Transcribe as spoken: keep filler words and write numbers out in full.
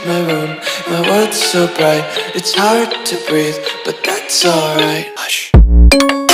My room, my world's so bright, it's hard to breathe, but that's alright. Hush.